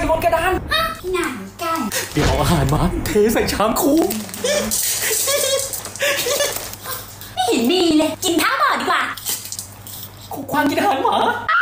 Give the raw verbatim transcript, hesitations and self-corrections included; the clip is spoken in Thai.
บนกระดานที่ไหนกันเดี๋ยวเอาอาหารมาเทใส่ชามครูไม่เห็นมีเลยกินข้าวต่อดีกว่าครูควานกินอาหารหมา